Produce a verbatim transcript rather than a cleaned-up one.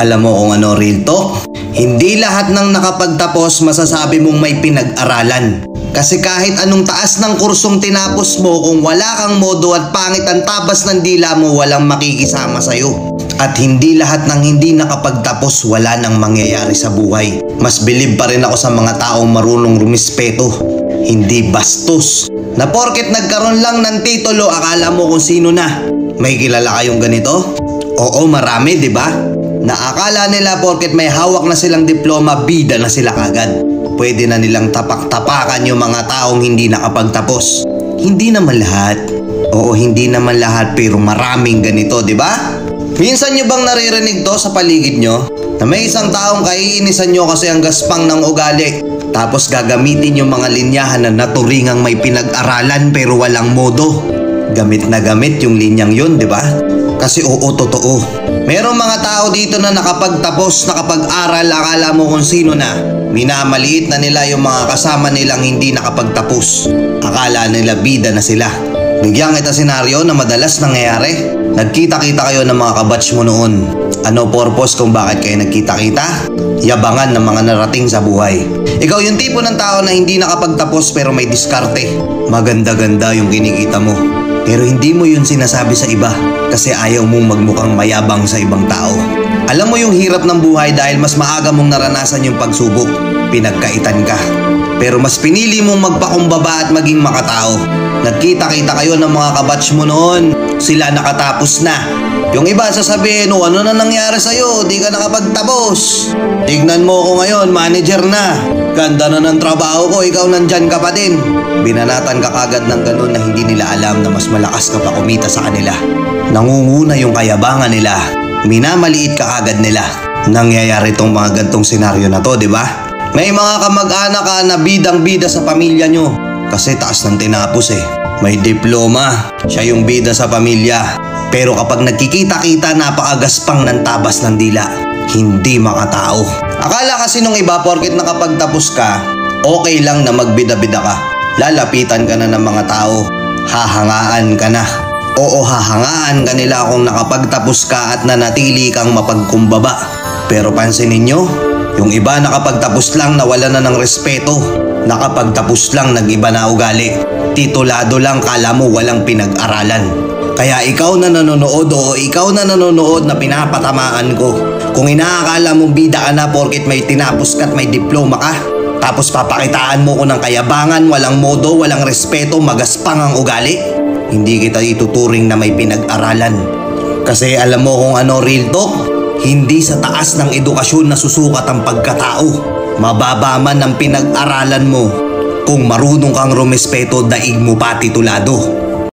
Alam mo kung ano, real talk? Hindi lahat ng nakapagtapos masasabi mong may pinag-aralan. Kasi kahit anong taas ng kursong tinapos mo, kung wala kang modo at pangit ang tabas ng dila mo, walang makikisama sa'yo. At hindi lahat ng hindi nakapagtapos wala nang mangyayari sa buhay. Mas bilib pa rin ako sa mga taong marunong rumispeto, hindi bastos. Na porket nagkaroon lang ng titulo, akala mo kung sino na. May kilala kayong ganito? Oo, marami, di ba? Na akala nila porket may hawak na silang diploma, bida na sila kagad. Pwede na nilang tapak-tapakan yung mga taong hindi nakapagtapos. Hindi naman lahat. Oo, hindi naman lahat, pero maraming ganito, di ba? Minsan nyo bang naririnig to sa paligid nyo? Na may isang taong kaiinisan nyo kasi ang gaspang ng ugali. Tapos gagamitin yung mga linyahan na naturingang may pinag-aralan pero walang modo. Gamit na gamit yung linyang yun, di ba? Kasi oo, totoo. Merong mga tao dito na nakapagtapos, nakapag-aral, akala mo kung sino na. Minamaliit na nila yung mga kasama nilang hindi nakapagtapos. Akala nila bida na sila. Bigyan kita senaryo na madalas nangyayari. Nagkita-kita kayo ng mga kabatch mo noon. Ano purpose kung bakit kayo nagkita-kita? Yabangan ng mga narating sa buhay. Ikaw yung tipo ng tao na hindi nakapagtapos pero may diskarte. Maganda-ganda yung kinikita mo. Pero hindi mo yun sinasabi sa iba kasi ayaw mong magmukhang mayabang sa ibang tao. Alam mo yung hirap ng buhay dahil mas maaga mong naranasan yung pagsubok. Pinagkaitan ka. Pero mas pinili mong magpakumbaba at maging makatao. Nagkita-kita kayo ng mga kabatch mo noon. Sila nakatapos na. Yung iba sasabihin, oh, ano na nangyari sa'yo? Di ka nakapagtapos. Tignan mo ko ngayon, manager na. Ganda na ng trabaho ko, ikaw nandyan ka pa din. Binanatan ka kagad ng ganun na hindi nila alam na mas malakas ka pa kumita sa kanila. Nangunguna yung kayabangan nila. Minamaliit ka agad nila. Nangyayari tong mga gantong senaryo na to, di ba? May mga kamag-anak ka na bidang-bida sa pamilya nyo. Kasi taas ng tinapos eh. May diploma. Siya yung bida sa pamilya. Pero kapag nagkikita-kita, napakagaspang ng tabas ng dila. Hindi makatao. Akala kasi nung iba, porket nakapagtapos ka, okay lang na magbida-bida ka. Lalapitan ka na ng mga tao. Hahangaan ka na. Oo, hahangaan ka nila kung nakapagtapos ka at nanatili kang mapagkumbaba. Pero pansinin nyo, yung iba nakapagtapos lang nawala na ng respeto. Nakapagtapos lang nag-iba na ugali. Titulado lang, kala mo walang pinag-aralan. Kaya ikaw na nanonood o ikaw na nanonood na pinapatamaan ko. Kung inaakala mong bida ka na porket may tinapos ka at may diploma ka, tapos papakitaan mo ko ng kayabangan, walang modo, walang respeto, magaspang ang ugali, hindi kita ituturing na may pinag-aralan. Kasi alam mo kung ano real talk? Hindi sa taas ng edukasyon na susukat ang pagkatao. Mababa man ang pinag-aralan mo. Kung marunong kang rumespeto, daig mo pa titulado.